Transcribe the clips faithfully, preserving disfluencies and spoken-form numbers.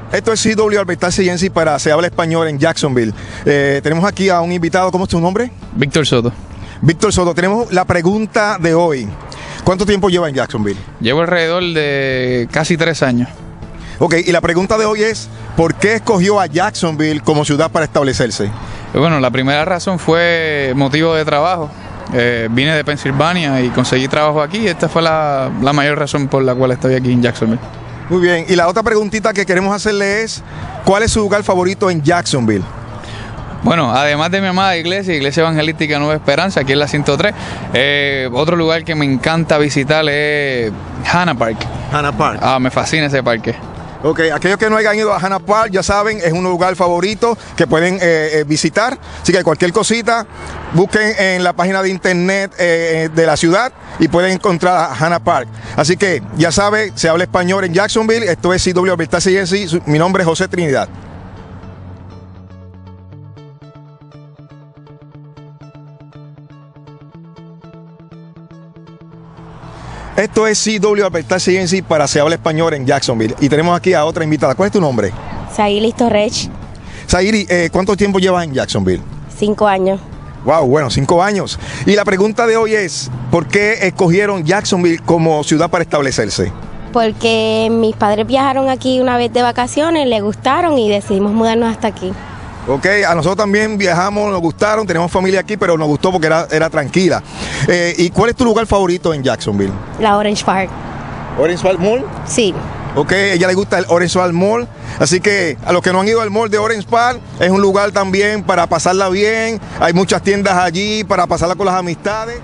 Esto es C W Advertising Agency para Se Habla Español en Jacksonville. Eh, tenemos aquí a un invitado. ¿Cómo es tu nombre? Víctor Soto. Víctor Soto. Tenemos la pregunta de hoy. ¿Cuánto tiempo lleva en Jacksonville? Llevo alrededor de casi tres años. Ok, y la pregunta de hoy es, ¿por qué escogió a Jacksonville como ciudad para establecerse? Bueno, la primera razón fue motivo de trabajo. Eh, vine de Pensilvania y conseguí trabajo aquí. Esta fue la, la mayor razón por la cual estoy aquí en Jacksonville. Muy bien, y la otra preguntita que queremos hacerle es, ¿cuál es su lugar favorito en Jacksonville? Bueno, además de mi amada iglesia, Iglesia Evangelística Nueva Esperanza, aquí en la ciento tres, eh, otro lugar que me encanta visitar es Hanna Park. Hanna Park. Ah, me fascina ese parque. Ok, aquellos que no hayan ido a Hanna Park, ya saben, es un lugar favorito que pueden eh, eh, visitar. Así que cualquier cosita, busquen en la página de internet eh, de la ciudad y pueden encontrar a Hanna Park. Así que ya saben, Se Habla Español en Jacksonville. Esto es C W Advertising Agency. Mi nombre es José Trinidad. Esto es C W Advertising Agency para Se Habla Español en Jacksonville. Y tenemos aquí a otra invitada. ¿Cuál es tu nombre? Sairi Torres. Sairi, eh, ¿cuánto tiempo llevas en Jacksonville? Cinco años. Wow, bueno, cinco años. Y la pregunta de hoy es, ¿por qué escogieron Jacksonville como ciudad para establecerse? Porque mis padres viajaron aquí una vez de vacaciones, les gustaron y decidimos mudarnos hasta aquí. Ok, a nosotros también viajamos, nos gustaron, tenemos familia aquí, pero nos gustó porque era, era tranquila. Eh, ¿Y cuál es tu lugar favorito en Jacksonville? La Orange Park. ¿Orange Park Mall? Sí. Ok, a ella le gusta el Orange Park Mall, así que a los que no han ido al mall de Orange Park, es un lugar también para pasarla bien, hay muchas tiendas allí para pasarla con las amistades.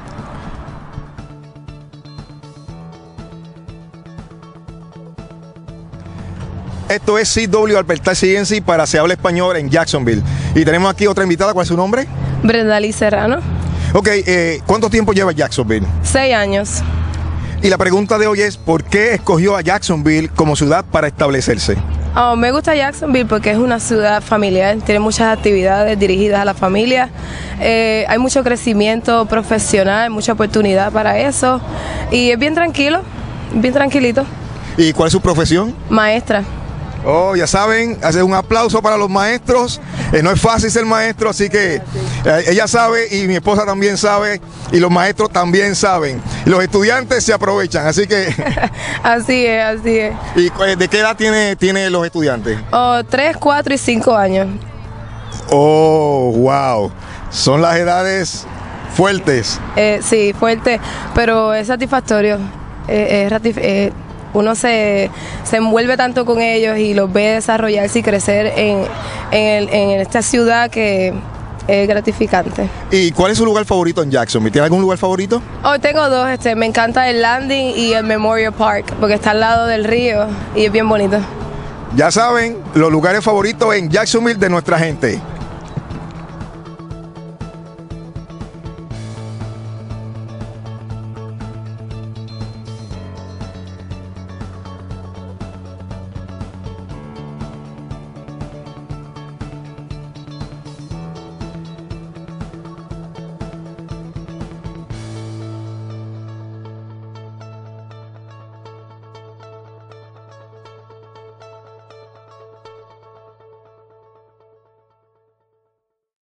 Esto es C W Advertising Agency para Se Habla Español en Jacksonville. Y tenemos aquí otra invitada. ¿Cuál es su nombre? Brenda Liz Serrano. Ok, eh, ¿cuánto tiempo lleva en Jacksonville? Seis años. Y la pregunta de hoy es, ¿por qué escogió a Jacksonville como ciudad para establecerse? Oh, me gusta Jacksonville porque es una ciudad familiar, tiene muchas actividades dirigidas a la familia, eh, hay mucho crecimiento profesional, mucha oportunidad para eso y es bien tranquilo, bien tranquilito. ¿Y cuál es su profesión? Maestra. Oh, ya saben, hacer un aplauso para los maestros. Eh, no es fácil ser maestro, así que eh, ella sabe y mi esposa también sabe y los maestros también saben. Y los estudiantes se aprovechan, así que... Así es, así es. ¿Y eh, de qué edad tiene, tiene los estudiantes? Oh, tres, cuatro y cinco años. Oh, wow. Son las edades fuertes. Eh, sí, fuerte, pero es satisfactorio. Eh, es ratif- eh, uno se, se envuelve tanto con ellos y los ve desarrollarse y crecer en, en, el, en esta ciudad que es gratificante. ¿Y cuál es su lugar favorito en Jacksonville? ¿Tiene algún lugar favorito? Oh, tengo dos, este, me encanta el Landing y el Memorial Park, porque está al lado del río y es bien bonito. Ya saben, los lugares favoritos en Jacksonville de nuestra gente.